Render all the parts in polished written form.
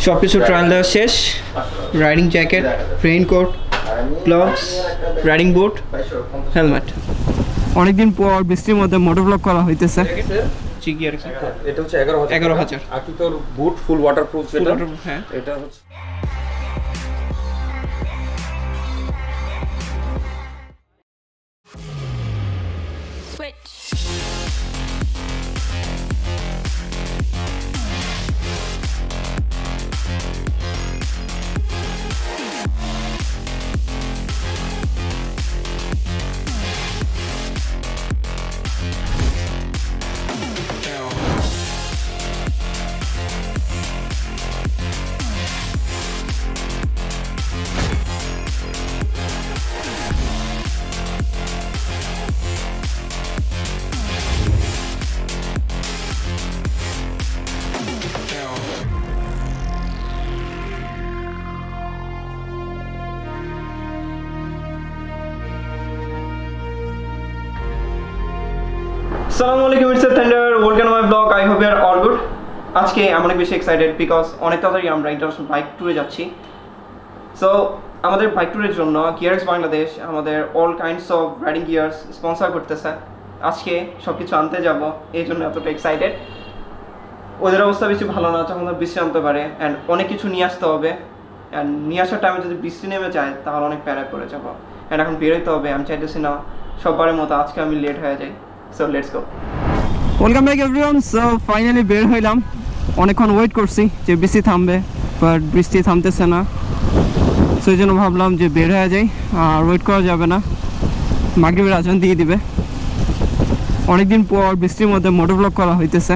সবকিছু ট্রায়াল দেওয়া শেষ। Riding jacket, raincoat, gloves, riding boot, helmet. অনেকদিন পর বৃষ্টির মধ্যে মোটর ব্লগ করা হইতেছে। Gearx এটা হচ্ছে 11000 আর কি তোর বুট ফুল ওয়াটারপ্রুফ যেটা হ্যাঁ এটা হচ্ছে Assalamualaikum, Mirza Thunder. Welcome to my vlog. I hope you are all good. আজকে আমি অনেক বেশি এক্সাইটেড বিকজ অনেক তাড়াতাড়ি আমরা ইন্টারন্যাশনাল বাইক ট্যুরে যাচ্ছি। সো আমাদের বাইক ট্যুরের জন্য Gearx বাংলাদেশ আমাদের all kinds of riding gears sponsor করতেছে। আজকে সব কিছু আনতে যাব, এই জন্য এতটা এক্সাইটেড। ওদের অবস্থা বেশি ভালো না, তখন বৃষ্টি নামতে পারে অ্যান্ড অনেক কিছু নিয়ে আসতে হবে। অ্যান্ড নিয়ে আসার টাইমে যদি বৃষ্টি নেমে যায় তাহলে অনেক প্যারা করে যাবো। অ্যান্ড এখন বেরোতে হবে, আমি চাইতেছি না সববারের মতো আজকে আমি লেট হয়ে যাই। So let's go. Welcome back everyone. So finally বের হইলাম। অনেকক্ষণ ওয়েট করছি যে বৃষ্টি থামবে, বাট বৃষ্টি থামতেছে না। সেই জন্য ভাবলাম যে বের হয়ে যাই, আর ওয়েট করা যাবে না, মাগরিবের আজান দিয়ে দিবে। অনেকদিন পর বৃষ্টির মধ্যে মোটর ব্লগ করা হইতেছে।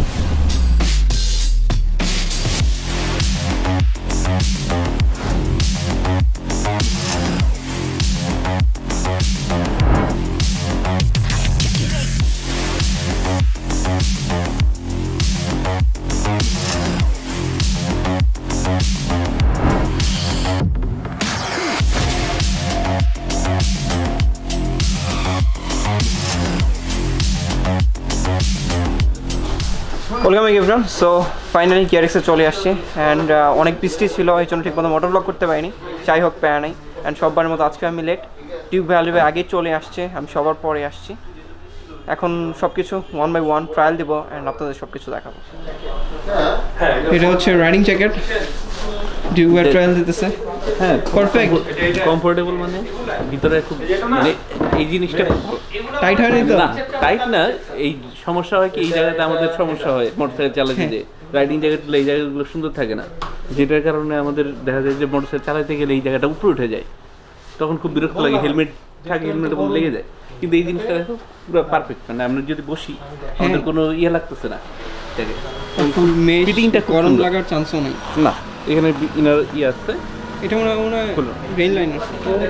Welcome everyone. সো ফাইনালি Gearx-এ চলে আসছে অ্যান্ড অনেক বৃষ্টি ছিল, এই জন্য ঠিকমতো মোটর ব্লগ করতে পারিনি। যাই হোক, প্যারা নাই। অ্যান্ড সববারের মতো আজকে আমি লেট। টিউব ভ্যালুয়ে আগে চলে আসছে, আমি সবার পরে আসছি। এখন সব কিছু 1 by 1 ট্রায়াল দেবো অ্যান্ড আপনাদের সব কিছু দেখাবো। এটা হচ্ছে রাইডিং জ্যাকেট, টিউবের ট্রায়াল দিতেছে। হ্যাঁ, পারফেক্ট, কমফোর্টেবল, মানে ভিতরে খুব, মানে এই জিনিসটা টাইট হয় না। না, টাইট না। এই সমস্যা হয় কি, এই জায়গাতে আমাদের সমস্যা হয় মোটরসাইকেল চালাতে, যে রাইডিং জ্যাকেটগুলো এই জায়গাগুলো সুন্দর থাকে না, যেটার কারণে আমাদের দেখা যায় যে মোটরসাইকেল চালাতে গেলে এই জায়গাটা উপরে উঠে যায়, তখন খুব বিরক্ত লাগে। হেলমেট থাকে, হেলমেটের মধ্যে লেগে যায়। কিন্তু এই জিনিসটা দেখো পুরো পারফেক্ট, মানে আমরা যদি বসি আমাদের কোনো ইয়ে লাগতেছে না। ফিটিংটা গরম লাগার চান্সও নেই। না, এখানে ইনার ইয়ে আছে। এটা মনে হয় রেইন লাইন আছে।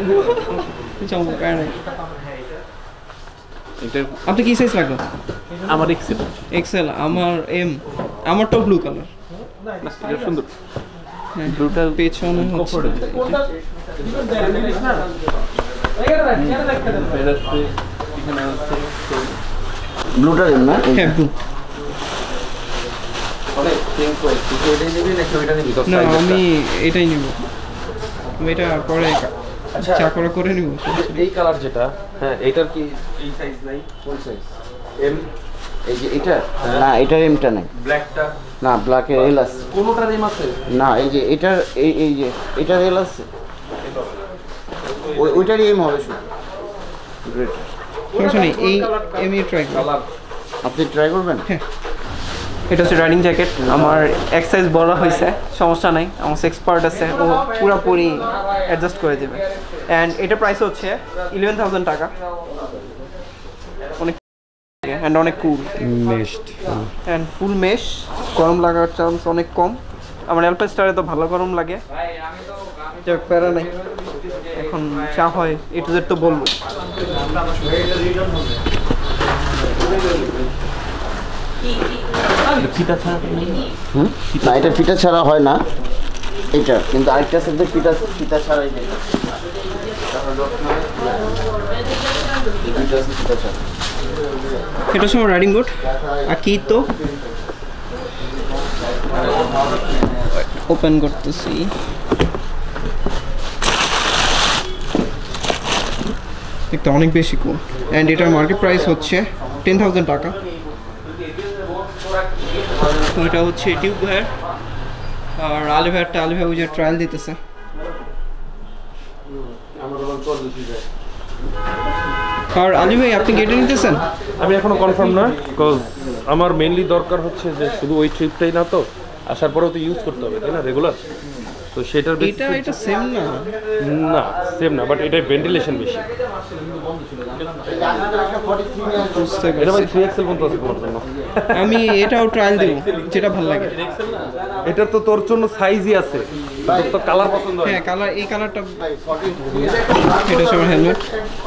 আপনি কি সাইজ লাগবে? আমার এক্সেল। এক্সেল, আমার এম। আমারটাও ব্লু কালার। এটা সুন্দর, ব্লুটা পেছনে হচ্ছে। ব্লুটা দেন না? হ্যাঁ, ব্লু। না, আমি এটাই নিব। এটা পরে চা করে নিব। এই কালার যেটা, হ্যাঁ, এটার কি এই সাইজ নাই? কোন সাইজ? এম। এই যে এটা না, এটার এমটা নাই। ব্ল্যাকটা না, ব্ল্যাকের এল আছে। কোনটার এম আছে? না, এই যে এটার এই যে এটার এল আছে, ওইটারই এম হবে শুধু। গ্রেট। সমস্যা নেই, এই এমই ট্রাই করব। আপনি ট্রাই করবেন? হ্যাঁ। এটা হচ্ছে রাইডিং জ্যাকেট, আমার এক সাইজ বড় হয়েছে, সমস্যা নাই। আমার এক্সপার্ট আছে, ও পুরোপুরি অ্যাডজাস্ট করে দেবে। অ্যান্ড এটা প্রাইস হচ্ছে 11,000 টাকা। অনেক অ্যান্ড অনেক কুল মেশড অ্যান্ড ফুল মেশ, গরম লাগার চান্স অনেক কম। আমার অ্যালপাইস্টারে তো ভালো গরম লাগে, যাক প্যারা নাই। এখন চা হয় এ টু জেড তো বলবো। না, এটা ফিতা ছাড়া হয় না, এটা কিন্তু আরেকটা সাথে ফিতা ছাড়াই যায়। এটা হচ্ছে রাইডিং বুট। আর কি তো ওপেন করতেছি। দেখতে অনেক বেশি কুল অ্যান্ড এটার মার্কেট প্রাইস হচ্ছে 10,000 টাকা। তো এটা হচ্ছে টিউব ভাইয়ের, আর আলি ভাইয়েরটা আলি ভাই ওই যে ট্রায়াল দিতেছে। আর আলি ভাই আপনি কেটে নিতেছেন? আমি এখনো কনফার্ম না, বিকজ আমার মেইনলি দরকার হচ্ছে যে শুধু ওই ট্রিপটাই না, তো আসার পরেও তো ইউজ করতে হবে তাই না রেগুলার, তো সেটার এটা সেম না, না সেম না, বাট এটা ভেন্টিলেশন বেশি। এটা ভাই 3XL পর্যন্ত আছে তোমার জন্য। আমি এটাও ট্রায়াল দিব, যেটা ভালো লাগে। এটার তো তোর জন্য সাইজই আছে, তোর তো কালার পছন্দ হয়। হ্যাঁ কালার, এই কালারটা। এটা হচ্ছে আমার হেলমেট।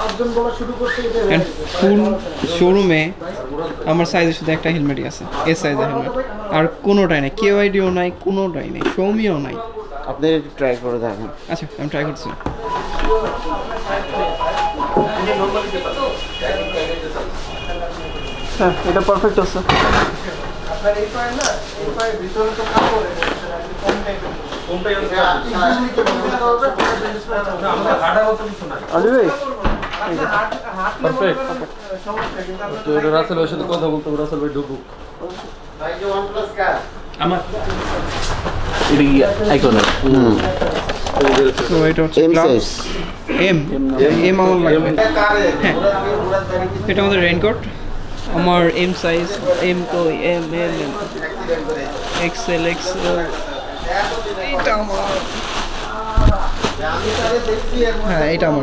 ফুল শোরুমে আমার সাইজে শুধু একটা হেলমেটই আছে, এস সাইজের হেলমেট, আর কোনোটাই নাই, কেওআইডিও নাই, কোনোটাই নেই, সৌমিও নাই। আপনি একটু ট্রাই করে দেখেন। আচ্ছা আমি ট্রাই করছি। হ্যাঁ এটা পারফেক্ট আছে। আলি ভাই পারফেক্ট। তো এটা রাসেলের সাথে কথা বলতে হবে, রাসেল ভাই ঢুকুক। আমার এটা কি আইকনের তো এটা হচ্ছে এম গ্লাভস। সাইজ। এম আমার লাগবে। হ্যাঁ এটা আমাদের রেইনকোট, আমার এম সাইজ। এম তো M M M XL XL. এটা আমার, হ্যাঁ এটা আমার।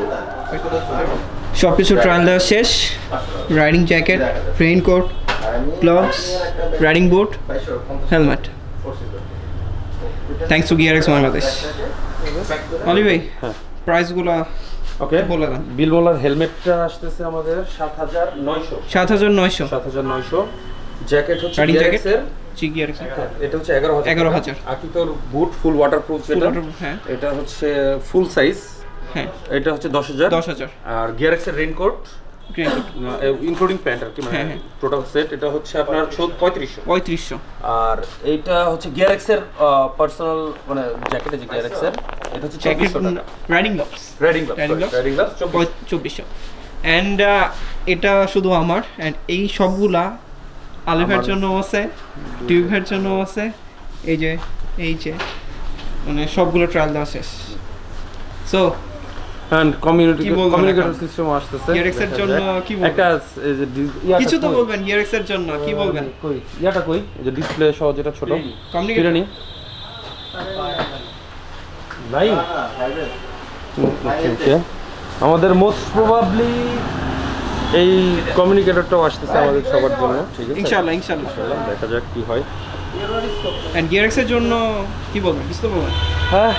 সব কিছু ট্রায়াল দেওয়া শেষ। Riding jacket, raincoat, gloves, riding boot, helmet. Thanks to Gearx Bangladesh. Oli ভাই প্রাইসগুলো ওকে বলে দেন। বিল বলার হেলমেটটা আসতেছে আমাদের 7,900। 7,900। 7,900। জ্যাকেট হচ্ছে রাইডিং জ্যাকেট গিয়ারএক্সের, গিয়ারএক্স। এটা হচ্ছে 11,000। আর কি তোর বুট ফুল ওয়াটারপ্রুফ, যেটা হ্যাঁ এটা হচ্ছে ফুল সাইজ, হ্যাঁ এটা হচ্ছে 10,000। আর গিয়ারএক্সের রেইনকোট ইনক্লুডিং প্যান্ট আর কি, মানে টোটাল সেট, এটা হচ্ছে আপনার 3500। আর এইটা হচ্ছে গিয়ারএক্সের পার্সোনাল মানে জ্যাকেট, যে গিয়ারএক্সের এটা হচ্ছে 2400 টাকা। Riding gloves, riding gloves 2400। And এটা শুধু আমার, অ্যান্ড এই সবগুলা আলিফের জন্য আছে, টিউবের জন্য আছে। এই যে মানে সবগুলো ট্রায়াল দেওয়া শেষ। সো এন্ড কমিউনিকেটর সিস্টেম আসতেছে গিয়ারএক্স এর জন্য কি বলবেন? একটা কিছু তো বলবেন গিয়ারএক্স এর জন্য কি বলবেন? কই ইয়াটা কই, এই যে ডিসপ্লে সহ যেটা ছোট কমিউনিকেটর নি নাই আমাদের মোস্ট প্রবাবলি এই কমিউনিকেটরটাও আসতেছে আমাদের সবার জন্য, ঠিক আছে ইনশাআল্লাহ দেখা যাক কি হয়। এন্ড গিয়ারএক্স এর জন্য কি বলবেন? কিছু তো বলবেন? হ্যাঁ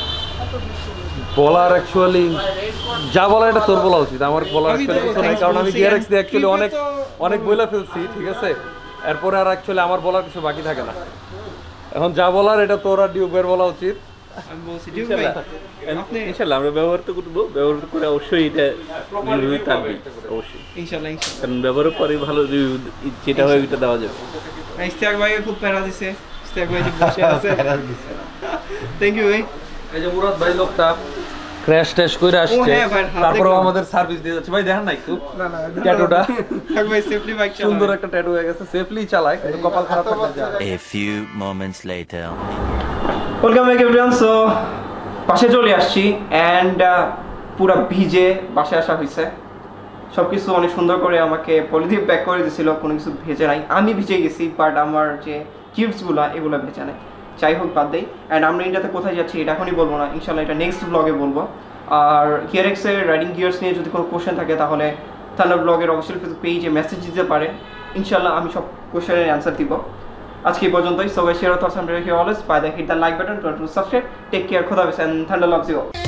বলার অ্যাকচুয়ালি যা বলার এটা তোর বলা উচিত, আমার বলার কিছু নাই, কারণ আমি গিয়ারএক্স দিয়ে অ্যাকচুয়ালি অনেক বইলা ফেলছি, ঠিক আছে। এরপরে আর অ্যাকচুয়ালি আমার বলার কিছু বাকি থাকে না, এখন যা বলার এটা তোর আর ডিউবের বলা উচিত। আমি বলছি ডিউ ভাই আপনি ইনশাআল্লাহ আমরা ব্যবহার তো করব, ব্যবহার করে অবশ্যই এটা রিভিউ থাকবে অবশ্যই ইনশাআল্লাহ। কারণ ব্যবহারের পরে ভালো রিভিউ যেটা হয় ওইটা দেওয়া যাবে। ইস্তিয়াক ভাই খুব প্যারা দিছে, ইস্তিয়াক ভাই যে বসে আছে। থ্যাংক ইউ ভাই। এই যে মুরাদ ভাই লোকটা ক্র্যাশ টেস্ট করে আসছে, তারপরেও আমাদের সার্ভিস দিয়ে যাচ্ছে। ভাই দেখেন না একটু ট্যাটুটা, থাক ভাই সেফলি বাইক চালায়, সুন্দর একটা ট্যাটু হয়ে গেছে, সেফলি চালায়, কিন্তু কপাল খারাপ থাকলে যা। A few moments later. Welcome back everyone. So বাসে চলে আসছি অ্যান্ড পুরো ভিজে বাসে আসা হয়েছে। সব কিছু অনেক সুন্দর করে আমাকে পলিথিন প্যাক করে দিয়েছিল, কোনো কিছু ভেজে নাই। আমি ভিজে গেছি, বাট আমার যে চিপসগুলো এগুলো ভেজে নাই। যাই হোক বাদ দেই। অ্যান্ড আমরা ইন্ডিয়াতে কোথায় যাচ্ছি এটা এখনই বলবো না, ইনশাল্লাহ এটা নেক্সট ব্লগে বলবো। আর গিয়ারএক্সের রাইডিং গিয়ার্স নিয়ে যদি কোনো কোশ্চেন থাকে তাহলে থান্ডার ব্লগের অফিসিয়াল ফেসবুক পেজে মেসেজ দিতে পারেন, ইনশাল্লাহ আমি সব কোশ্চেনের অ্যান্সার দিব। আজকে এই পর্যন্তই। So guys, share thoughts and always by the hit the like button to subscribe. Take care, খোদা হাফেজ এন্ড থান্ডার লাভস ইউ।